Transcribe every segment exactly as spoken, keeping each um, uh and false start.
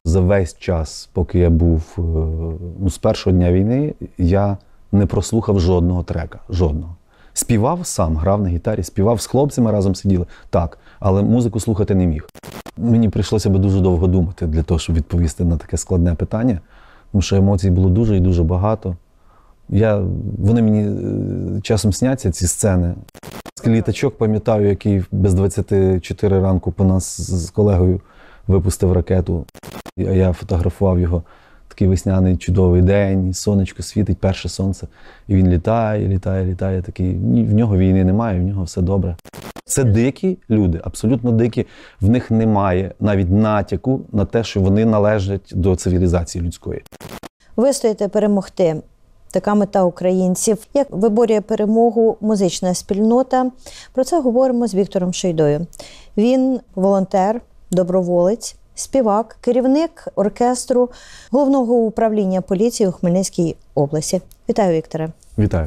За весь час, поки я був, ну, з першого дня війни, я не прослухав жодного трека, жодного. Співав сам, грав на гітарі, співав з хлопцями, разом сиділи, так, але музику слухати не міг. Мені прийшлося би дуже довго думати для того, щоб відповісти на таке складне питання, тому що емоцій було дуже і дуже багато. Я, вони мені часом сняться, ці сцени. Літачок, пам'ятаю, який без двадцяти чотири ранку по нас з колегою випустив ракету. Я фотографував його. Такий весняний чудовий день, сонечко світить, перше сонце. І він літає, літає, літає. Такий, в нього війни немає, в нього все добре. Це дикі люди, абсолютно дикі. В них немає навіть натяку на те, що вони належать до цивілізації людської. Вистояти, перемогти. Така мета українців. Як виборює перемогу музична спільнота? Про це говоримо з Віктором Шейдою. Він волонтер, доброволець, співак, керівник оркестру Головного управління поліції у Хмельницькій області. Вітаю, Вікторе. Вітаю.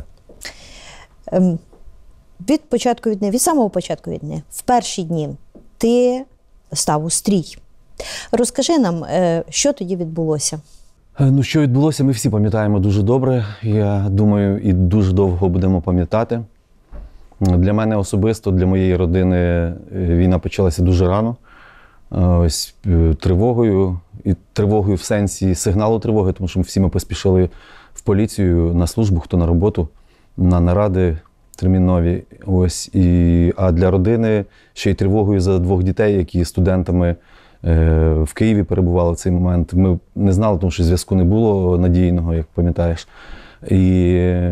Ем, від початку війни, від самого початку війни, в перші дні ти став у стрій. Розкажи нам, що тоді відбулося? Ну, що відбулося, ми всі пам'ятаємо дуже добре. Я думаю, і дуже довго будемо пам'ятати. Для мене особисто, для моєї родини війна почалася дуже рано. Ось тривогою, і тривогою в сенсі сигналу тривоги, тому що всі ми поспішили в поліцію на службу, хто на роботу, на наради термінові. Ось, і, а для родини ще й тривогою за двох дітей, які студентами в Києві перебували в цей момент. Ми не знали, тому що зв'язку не було надійного, як пам'ятаєш. І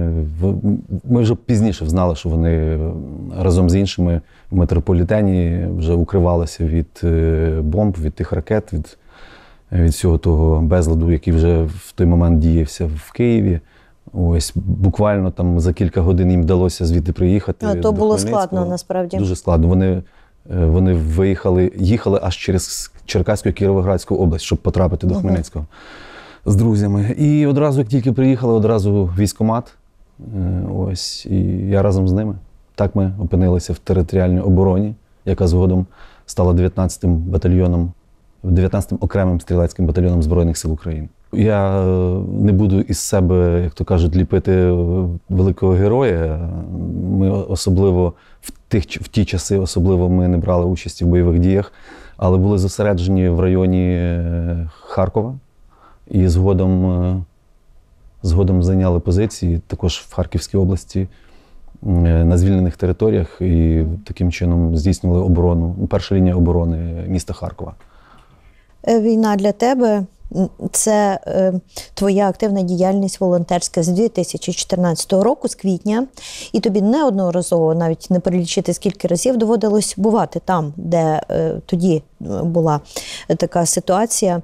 ми вже пізніше знали, що вони разом з іншими в метрополітені вже укривалися від бомб, від тих ракет, від, від всього того безладу, який вже в той момент діявся в Києві. Ось буквально там за кілька годин їм вдалося звідти приїхати. А, то було складно, насправді. Дуже складно. Вони, вони виїхали, їхали аж через Черкаську і Кіровоградську область, щоб потрапити до Хмельницького. З друзями. І одразу, як тільки приїхали, одразу військкомат. Ось, і я разом з ними. Так ми опинилися в територіальній обороні, яка згодом стала дев'ятнадцятим батальйоном, дев'ятнадцятим окремим стрілецьким батальйоном Збройних сил України. Я не буду із себе, як то кажуть, ліпити великого героя. Ми особливо в, тих, в ті часи особливо ми не брали участі в бойових діях, але були зосереджені в районі Харкова. І згодом, згодом зайняли позиції також в Харківській області на звільнених територіях і таким чином здійснювали оборону, перша лінія оборони міста Харкова. Війна для тебе – це е, твоя активна діяльність волонтерська з дві тисячі чотирнадцятого року, з квітня, і тобі неодноразово, навіть не перелічити скільки разів, доводилось бувати там, де е, тоді була така ситуація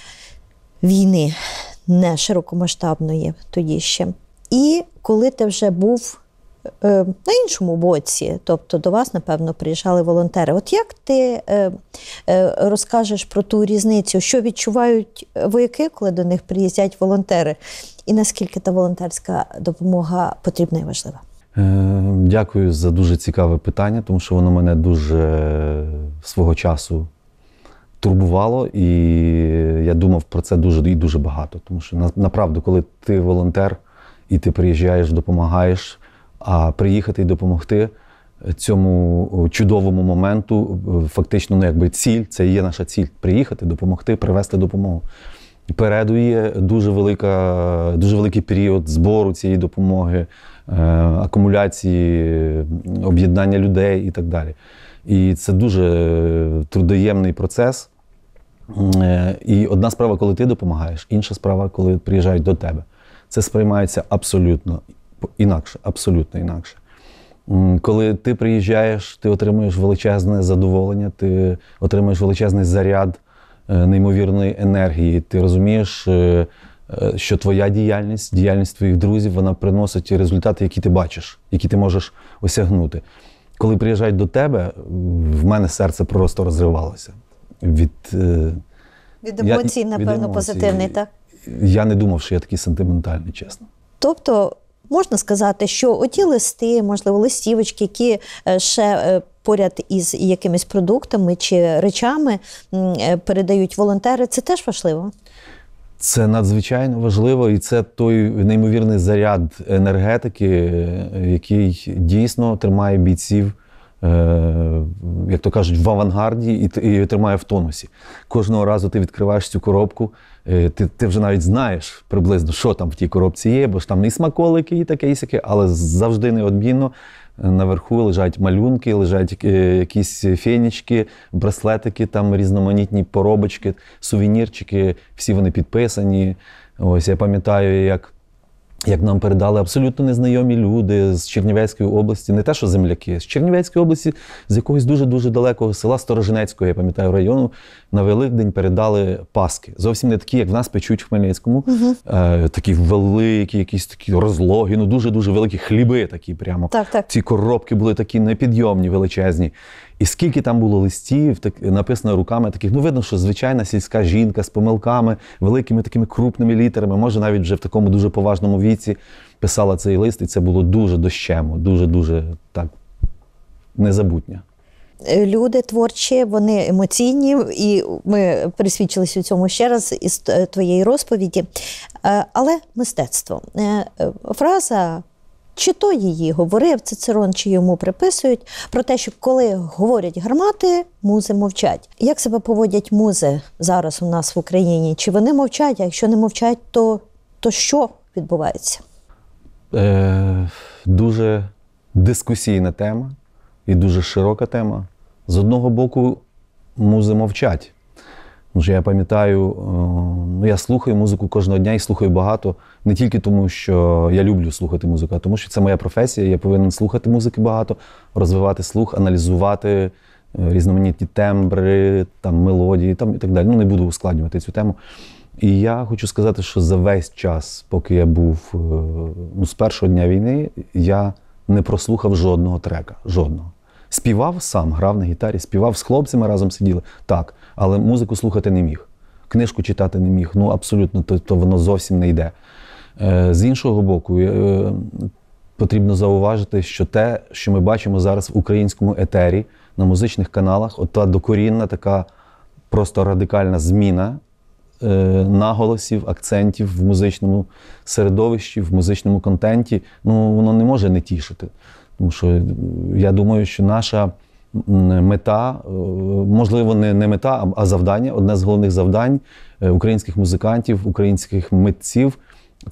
війни, не широкомасштабної тоді ще. І коли ти вже був е, на іншому боці, тобто до вас, напевно, приїжджали волонтери. От як ти е, е, розкажеш про ту різницю, що відчувають вояки, коли до них приїздять волонтери, і наскільки та волонтерська допомога потрібна і важлива? Е, дякую за дуже цікаве питання, тому що воно мене дуже свого часу турбувало, і я думав про це дуже і дуже багато. Тому що, направду, коли ти волонтер, і ти приїжджаєш, допомагаєш, а приїхати і допомогти цьому чудовому моменту, фактично, ну, якби ціль, це і є наша ціль – приїхати, допомогти, привезти допомогу. Переду є дуже, велика, дуже великий період збору цієї допомоги, акумуляції, об'єднання людей і так далі. І це дуже трудоємний процес. І одна справа, коли ти допомагаєш, інша справа, коли приїжджають до тебе. Це сприймається абсолютно інакше, абсолютно інакше. Коли ти приїжджаєш, ти отримуєш величезне задоволення, ти отримуєш величезний заряд неймовірної енергії. Ти розумієш, що твоя діяльність, діяльність твоїх друзів, вона приносить результати, які ти бачиш, які ти можеш осягнути. Коли приїжджають до тебе, в мене серце просто розривалося. Від, від емоцій, я, напевно, від емоцій. Позитивний, так? Я не думав, що я такий сентиментальний, чесно. Тобто можна сказати, що оті листи, можливо, листівочки, які е, ще е, поряд із якимись продуктами чи речами м, е, передають волонтери, це теж важливо? Це надзвичайно важливо, і це той неймовірний заряд енергетики, який дійсно тримає бійців, е, як то кажуть, в авангарді і, і тримає в тонусі. Кожного разу ти відкриваєш цю коробку, е, ти, ти вже навіть знаєш приблизно, що там в тій коробці є, бо ж там і смаколики, і таке, і сяке, але завжди неодмінно. Наверху лежать малюнки, лежать якісь фенічки, браслетики, там різноманітні поробочки, сувенірчики, всі вони підписані. Ось я пам'ятаю, як, як нам передали абсолютно незнайомі люди з Чернівецької області, не те, що земляки, з Чернівецької області, з якогось дуже-дуже далекого села Сторожинецького, я пам'ятаю, району, на Великдень передали паски. Зовсім не такі, як в нас печуть в Хмельницькому. Угу. Е, такі великі, якісь такі розлоги, ну дуже-дуже великі хліби такі прямо. Так, так. Ці коробки були такі непідйомні, величезні. І скільки там було листів, так, написано руками таких, ну видно, що звичайна сільська жінка з помилками, великими такими крупними літерами, може навіть вже в такому дуже поважному віці писала цей лист, і це було дуже дощемо, дуже-дуже так незабутнє. Люди творчі, вони емоційні, і ми присвідчилися у цьому ще раз із твоєї розповіді. Але мистецтво. Фраза, чи то її говорив Цицерон, чи йому приписують, про те, що коли говорять гармати, музи мовчать. Як себе поводять музи зараз у нас в Україні? Чи вони мовчать, а якщо не мовчать, то, то що відбувається? Е, дуже дискусійна тема і дуже широка тема. З одного боку, музи мовчать. Тому що я пам'ятаю, ну, я слухаю музику кожного дня і слухаю багато, не тільки тому, що я люблю слухати музику, а тому, що це моя професія, я повинен слухати музики багато, розвивати слух, аналізувати різноманітні тембри, там, мелодії там, і так далі. Ну, не буду ускладнювати цю тему. І я хочу сказати, що за весь час, поки я був, ну, з першого дня війни, я не прослухав жодного трека, жодного. Співав сам, грав на гітарі, співав з хлопцями, разом сиділи, так, але музику слухати не міг, книжку читати не міг, ну абсолютно, то, то воно зовсім не йде. Е, з іншого боку, е, потрібно зауважити, що те, що ми бачимо зараз в українському етері, на музичних каналах, от та докорінна така просто радикальна зміна е, наголосів, акцентів в музичному середовищі, в музичному контенті, ну воно не може не тішити. Тому що я думаю, що наша мета, можливо, не, не мета, а завдання, одне з головних завдань українських музикантів, українських митців –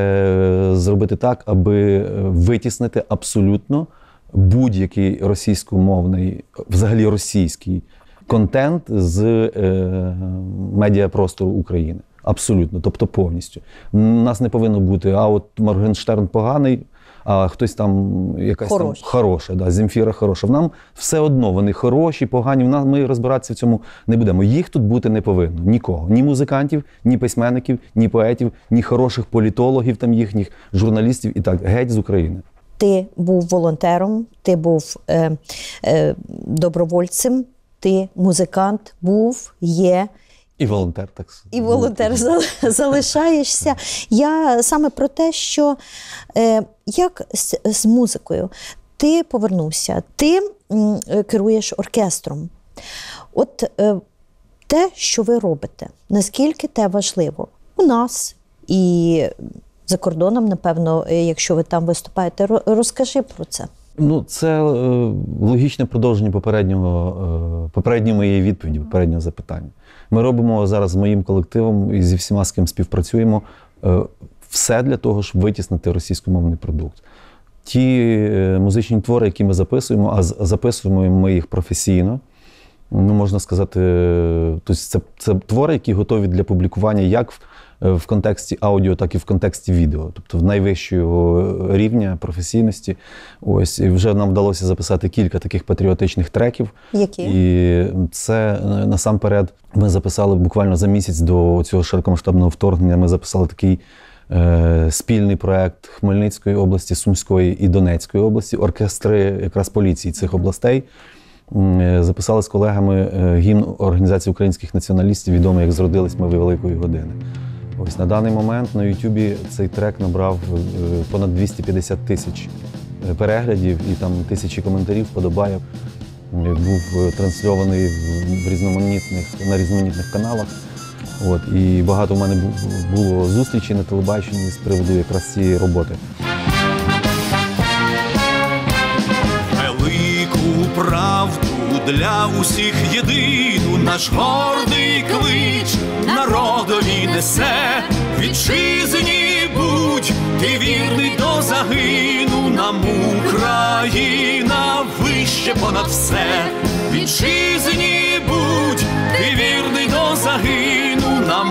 це зробити так, аби витіснити абсолютно будь-який російськомовний, взагалі російський контент з е, медіапростору України. Абсолютно, тобто повністю. У нас не повинно бути, а от Моргенштерн поганий, а хтось там якась Хороший. там хороша, да, Земфіра хороша. Нам все одно вони хороші, погані, в нас ми розбиратися в цьому не будемо. Їх тут бути не повинно, нікого. Ні музикантів, ні письменників, ні поетів, ні хороших політологів там їхніх, журналістів і так, геть з України. Ти був волонтером, ти був е, е, добровольцем, ти музикант, був, є. І волонтер так. І волонтер залишаєшся. Я саме про те, що е, як з, з музикою ти повернувся, ти м, керуєш оркестром. От е, те, що ви робите, наскільки те важливо у нас і за кордоном, напевно, якщо ви там виступаєте, розкажи про це. Ну, це е, логічне продовження попереднього, е, попередньої моєї відповіді, попереднього запитання. Ми робимо зараз з моїм колективом і зі всіма, з ким співпрацюємо, е, все для того, щоб витіснити російськомовний продукт. Ті е, музичні твори, які ми записуємо, а записуємо ми їх професійно, ну, можна сказати, тобто це, це твори, які готові для публікування як в, в контексті аудіо, так і в контексті відео, тобто в найвищого рівня професійності. Ось, і вже нам вдалося записати кілька таких патріотичних треків. Які? І це насамперед ми записали буквально за місяць до цього широкомасштабного вторгнення, ми записали такий е, спільний проект Хмельницької області, Сумської і Донецької області, оркестри якраз поліції цих областей. Записали з колегами гімн Організації українських націоналістів, відомий як «Зродились ми великої години». Ось на даний момент на Ютубі цей трек набрав е, понад двісті п'ятдесят тисяч переглядів і там тисячі коментарів, вподобайок. Е, Був е, трансльований в в різноманітних, на різноманітних каналах. От, і багато в мене бу- було зустрічей на телебаченні з приводу якраз цієї роботи. Велику правду для усіх єдину наш гордий клич народові несе. Вітчизні будь, ти вірний до загину, нам Україна вище понад все. Вітчизні будь, ти вірний до загину, нам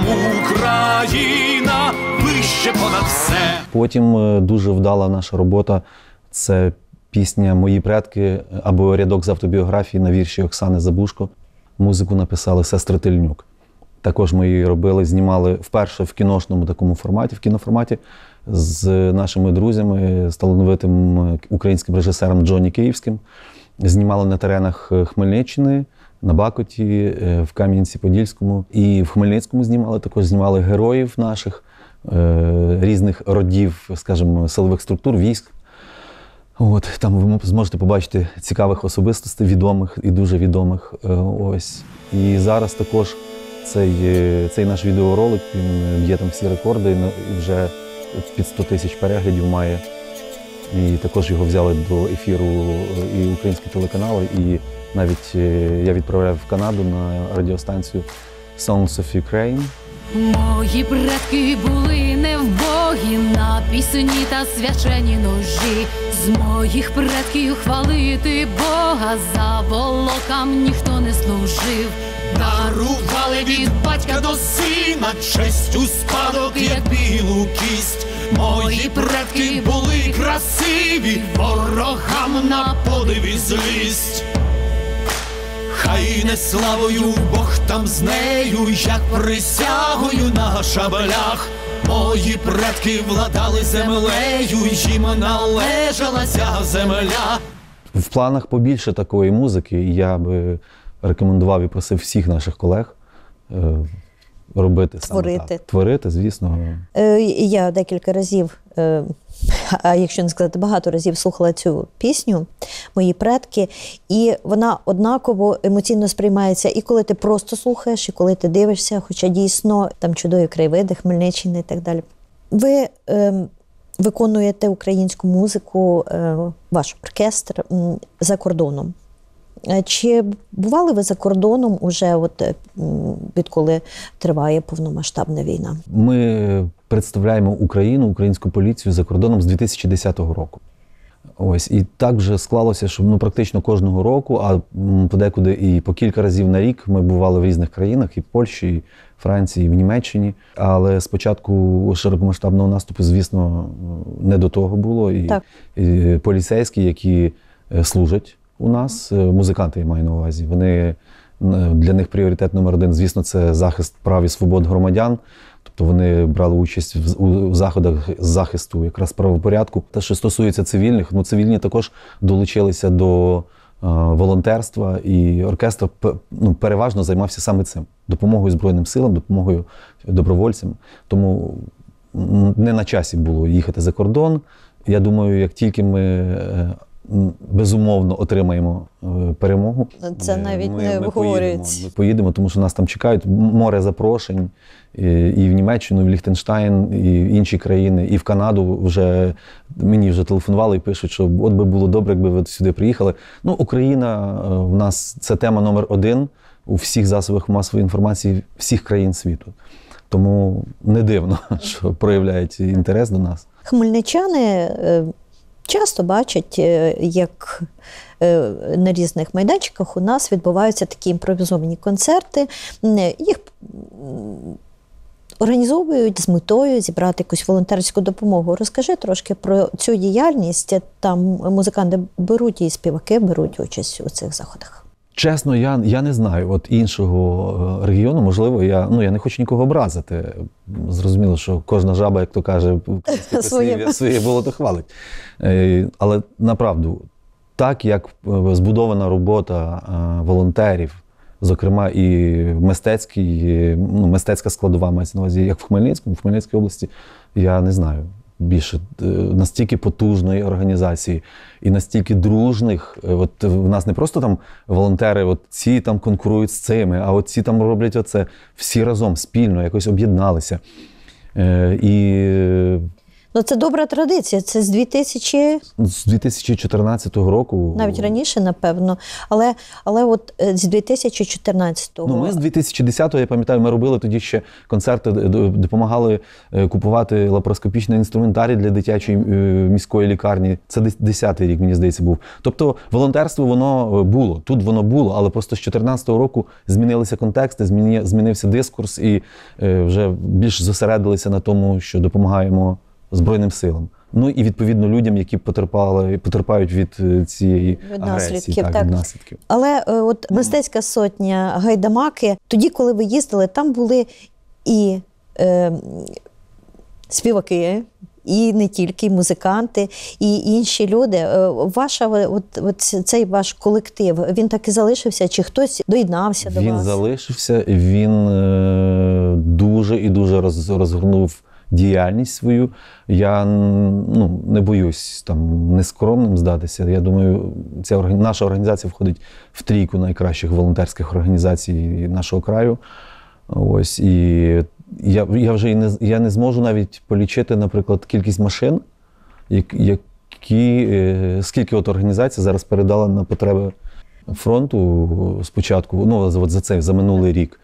Україна вище понад все. Потім е, дуже вдала наша робота – це пісня «Мої предки» або рядок з автобіографії на вірші Оксани Забушко. Музику написали сестри Тельнюк. Також ми її робили, знімали вперше в кіношному такому форматі, в кіноформаті з нашими друзями, з талановитим українським режисером Джоні Київським. Знімали на теренах Хмельниччини, на Бакоті, в Кам'янці-Подільському. І в Хмельницькому знімали, також знімали героїв наших, е, різних родів, скажімо, силових структур, військ. От, там ви зможете побачити цікавих особистостей, відомих і дуже відомих. Е, ось. І зараз також цей, е, цей наш відеоролик, він б'є там всі рекорди, і вже під сто тисяч переглядів має. І також його взяли до ефіру і українські телеканали, і навіть е, я відправляв в Канаду на радіостанцію Songs of Ukraine. Мої предки були невбогі на пісні та свячені ножі. З моїх предків хвалити Бога, за волокам ніхто не служив. Дарували від батька до сина честь у спадок, як білу кість. Мої предки були красиві, ворогам на подиві злість. Хай не славою Бог там з нею, як присягою на шаблях. Мої предки владали землею, їм належала ця земля. В планах побільше такої музики, і я би рекомендував і просив всіх наших колег е, робити саме Творити. так. Творити, звісно. Е, Я декілька разів, е, а якщо не сказати багато разів, слухала цю пісню «Мої предки», і вона однаково емоційно сприймається і коли ти просто слухаєш, і коли ти дивишся, хоча дійсно там чудові краєвиди, Хмельниччини і так далі. Ви е, виконуєте українську музику, е, ваш оркестр, м, за кордоном. Е, Чи бували ви за кордоном уже, от, е, м, відколи триває повномасштабна війна? Ми представляємо Україну, українську поліцію за кордоном з дві тисячі десятого року. Ось, і так вже склалося, що ну, практично кожного року, а м, подекуди і по кілька разів на рік ми бували в різних країнах, і в Польщі, і в Франції, і в Німеччині. Але спочатку широкомасштабного наступу, звісно, не до того було. І, Так. і поліцейські, які е, служать у нас, е, музиканти я маю на увазі, вони, е, для них пріоритет номер один, звісно, це захист прав і свобод громадян. Тобто вони брали участь в, у, у заходах захисту якраз правопорядку. Те, що стосується цивільних, ну цивільні також долучилися до е, волонтерства, і оркестр п- ну, переважно займався саме цим. Допомогою Збройним силам, допомогою добровольцям. Тому м, не на часі було їхати за кордон. Я думаю, як тільки ми е, м, безумовно отримаємо е, перемогу, Це ми- навіть ми- не ми обговорюється. поїдемо. Ми поїдемо, тому що нас там чекають море запрошень і, і в Німеччину, і в Ліхтенштайн, і в інші країни, і в Канаду. Вже мені вже телефонували і пишуть, що от би було добре, якби ви сюди приїхали. Ну, Україна е, в нас це тема номер один у всіх засобах масової інформації всіх країн світу. Тому не дивно, що проявляють інтерес до нас. Хмельничани е, часто бачать, е, як е, на різних майданчиках у нас відбуваються такі імпровізовані концерти. М, Їх м, організовують з метою зібрати якусь волонтерську допомогу. Розкажи трошки про цю діяльність. Там музиканти беруть і співаки беруть участь у цих заходах. Чесно, я, я не знаю от іншого е, регіону. Можливо, я, ну, я не хочу нікого образити. Зрозуміло, що кожна жаба, як то каже, українське Своє. прислів'я, своє болото хвалить. Е, Але направду, так як е, збудована робота е, волонтерів зокрема і мистецький, ну, мистецька складова мається на увазі, як в Хмельницькому, в Хмельницькій області, я не знаю. Більше настільки потужної організації і настільки дружних. От в нас не просто там волонтери, от ці там конкурують з цими, а от ці там роблять оце. Всі разом, спільно, якось об'єдналися. І Ну, це добра традиція. Це з дві тисячі... з дві тисячі чотирнадцятого року. Навіть раніше, напевно. Але, але от з дві тисячі чотирнадцятого. Ну, ми з дві тисячі десятого, я пам'ятаю, ми робили тоді ще концерти, допомагали купувати лапароскопічний інструментарій для дитячої міської лікарні. Це десятий рік, мені здається, був. Тобто волонтерство, воно було. Тут воно було, але просто з чотирнадцятого року змінилися контексти, змінився дискурс і вже більш зосередилися на тому, що допомагаємо Збройним силам. Ну і відповідно людям, які потерпали, потерпають від цієї від агресії, наслідків, так, так. від наслідків. Але от мистецька сотня Гайдамаки, тоді, коли ви їздили, там були і е, співаки, і не тільки, і музиканти, і інші люди. Ваша, от, от цей ваш колектив, він так і залишився? Чи хтось доєднався до він вас? Він залишився, він е, дуже і дуже роз, розгорнув діяльність свою. Я ну, не боюсь там нескромним здатися. Я думаю, ця, наша організація входить в трійку найкращих волонтерських організацій нашого краю. Ось, і я, я вже і не, я не зможу навіть полічити, наприклад, кількість машин, які, скільки от організація зараз передала на потреби фронту спочатку, ну, от за цей, за минулий рік.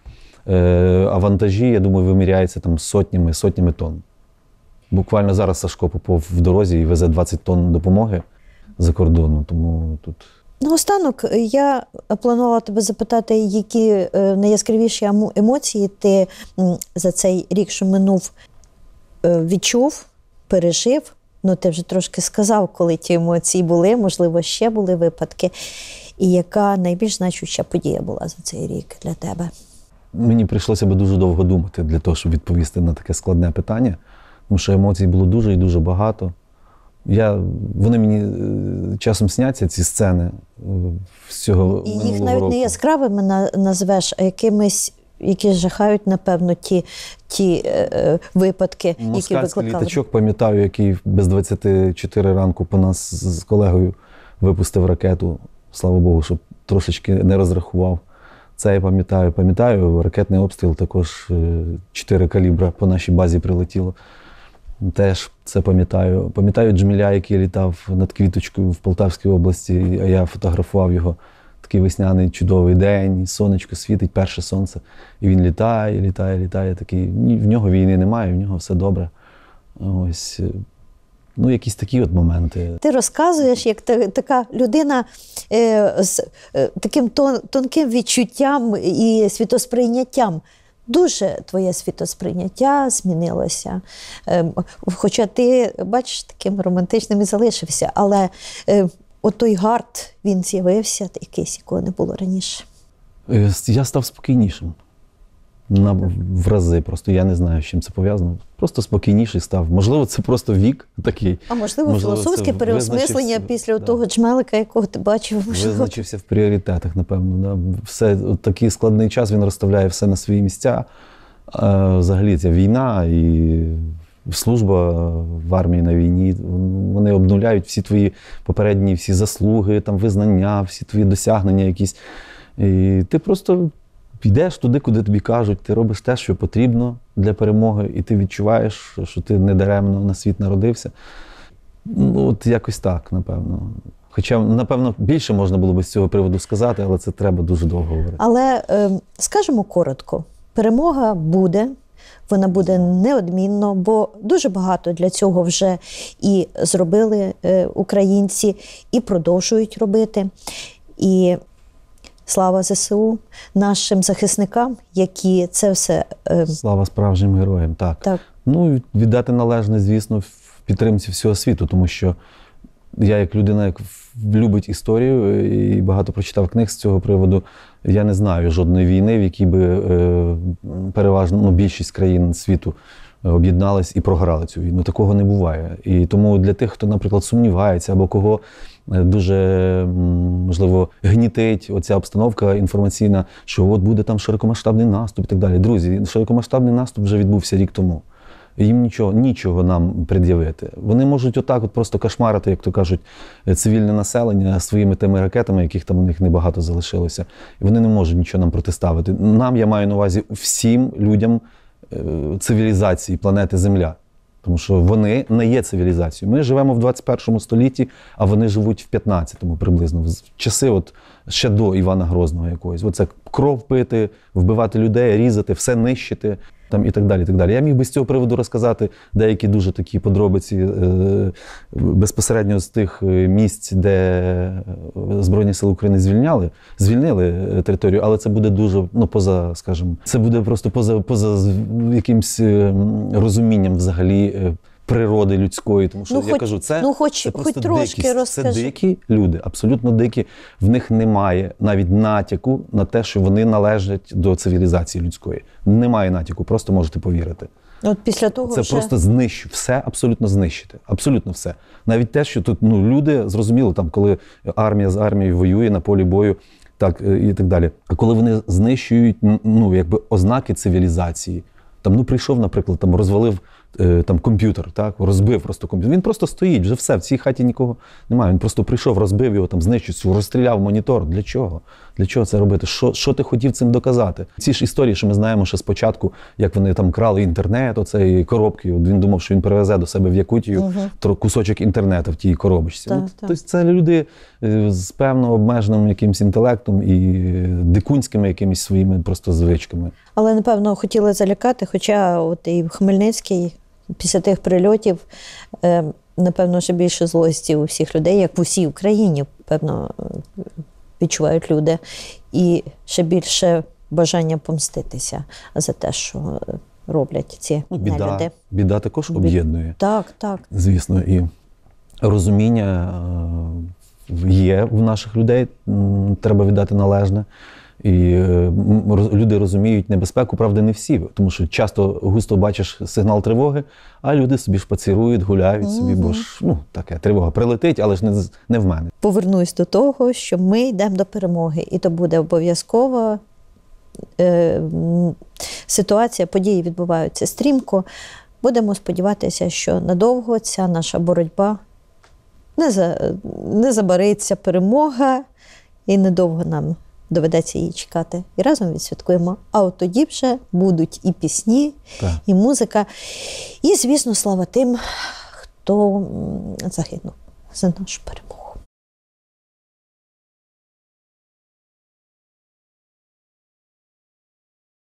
А вантажі, я думаю, виміряються там сотнями, сотнями тонн. Буквально зараз Сашко Попов в дорозі і везе двадцять тонн допомоги за кордону, тому тут... Наостанок, я планувала тебе запитати, які найяскравіші емоції ти за цей рік, що минув, відчув, пережив. Ну, ти вже трошки сказав, коли ті емоції були, можливо, ще були випадки. І яка найбільш значуща подія була за цей рік для тебе? Мені прийшлося би дуже довго думати для того, щоб відповісти на таке складне питання, тому що емоцій було дуже і дуже багато. Я, вони мені часом сняться, ці сцени всього І їх минулого навіть року. не яскравими назвеш, а якимись, які жахають, напевно, ті, ті е, випадки, які Москальський викликали. літачок, пам'ятаю, який без двадцяти чотири ранку по нас з колегою випустив ракету. Слава Богу, щоб трошечки не розрахував. Це я пам'ятаю. Пам'ятаю, ракетний обстріл також чотири калібра по нашій базі прилетіло. Теж це пам'ятаю. Пам'ятаю Джміля, який літав над Квіточкою в Полтавській області, а я фотографував його. Такий весняний чудовий день, сонечко світить, перше сонце. І він літає, літає, літає. Такий, в нього війни немає, в нього все добре. Ось. Ну, якісь такі от моменти. Ти розказуєш, як та, така людина е, з е, таким тон, тонким відчуттям і світосприйняттям. Дуже твоє світосприйняття змінилося. Е, хоча ти, бачиш, таким романтичним і залишився, але е, отой гард, він з'явився, якийсь, якого не було раніше. Я став спокійнішим. На, в рази. Просто я не знаю, з чим це пов'язано. Просто спокійніший став. Можливо, це просто вік такий. А можливо, можливо філософське переосмислення після да. того Джмелика, якого ти бачив. Можливо. Визначився в пріоритетах, напевно. Да. Все, от такий складний час, він розставляє все на свої місця. А, взагалі, ця війна і служба в армії на війні, вони обнуляють всі твої попередні всі заслуги, там, визнання, всі твої досягнення якісь. І ти просто йдеш туди, куди тобі кажуть, ти робиш те, що потрібно для перемоги, і ти відчуваєш, що ти недаремно на світ народився. Ну, от якось так, напевно. Хоча, напевно, більше можна було б з цього приводу сказати, але це треба дуже довго говорити. Але, е, скажемо коротко, перемога буде, вона буде неодмінно, бо дуже багато для цього вже і зробили е, українці, і продовжують робити. І слава ЗСУ, нашим захисникам, які це все... Е... Слава справжнім героям, так. так. Ну, віддати належне, звісно, в підтримці всього світу, тому що я, як людина, яка любить історію і багато прочитав книг з цього приводу, Я не знаю жодної війни, в якій би е, переважно ну, більшість країн світу об'єднались і програли цю війну. Такого не буває. І тому для тих, хто, наприклад, сумнівається або кого дуже, можливо, гнітить оця обстановка інформаційна, що от буде там широкомасштабний наступ і так далі. Друзі, широкомасштабний наступ вже відбувся рік тому. Їм нічого, нічого нам пред'явити. Вони можуть отак от просто кошмарити, як то кажуть, цивільне населення своїми тими ракетами, яких там у них небагато залишилося. І вони не можуть нічого нам протиставити. Нам, я маю на увазі, всім людям цивілізації планети Земля. Тому що вони не є цивілізацією. Ми живемо в двадцять першому столітті, а вони живуть в п'ятнадцятому приблизно. В часи от ще до Івана Грозного якогось. Оце кров пити, вбивати людей, різати, все нищити. Там і так далі, і так далі. Я міг би з цього приводу розказати деякі дуже такі подробиці е, безпосередньо з тих місць, де Збройні Сили України звільняли, звільнили територію, але це буде дуже, ну, поза, скажімо, це буде просто поза, поза якимсь розумінням взагалі природи людської, тому що ну, я хоч, кажу, це, ну, хоч, це просто хоч трошки дикість. розкажи. Це дикі люди, абсолютно дикі. В них немає навіть натяку на те, що вони належать до цивілізації людської. Немає натяку, просто можете повірити. От після того це вже... просто знищу, все абсолютно знищити. Абсолютно все. Навіть те, що тут ну, люди, зрозуміло, там, коли армія з армією воює на полі бою, так і так далі. А коли вони знищують ну, якби ознаки цивілізації, там, ну, прийшов, наприклад, там, розвалив там комп'ютер, так, розбив просто комп'ютер. Він просто стоїть, вже все, в цій хаті нікого немає. Він просто прийшов, розбив його, там, знищив, розстріляв монітор. Для чого? Для чого це робити? Що, що ти хотів цим доказати? Ці ж історії, що ми знаємо ще спочатку, як вони там крали інтернет, оцеї коробки. От він думав, що він привезе до себе в Якутію угу. кусочок інтернету в тій коробочці. Так, ну, так. Тобто це люди з певно обмеженим якимось інтелектом і дикунськими якимись своїми просто звичками. Але, напевно, хотіли залякати, хоча от і Хмельницький після тих прильотів, напевно, ще більше злості у всіх людей, як в усій Україні, певно, відчувають люди. І ще більше бажання помститися за те, що роблять ці ну, біда, нелюди. Біда також об'єднує. Так, так. Звісно, і розуміння є в наших людей, треба віддати належне. І люди розуміють небезпеку, правда, не всі, тому що часто густо бачиш сигнал тривоги, а люди собі шпацірують, гуляють угу. собі, бо ж, ну, таке, тривога прилетить, але ж не, не в мене. Повернусь до того, що ми йдемо до перемоги, і то буде обов'язково. Е, ситуація, події відбуваються стрімко. Будемо сподіватися, що надовго ця наша боротьба не, за, не забариться перемога, і недовго нам доведеться її чекати. І разом відсвяткуємо. А от тоді вже будуть і пісні, так. і музика. І, звісно, слава тим, хто загинув за нашу перемогу.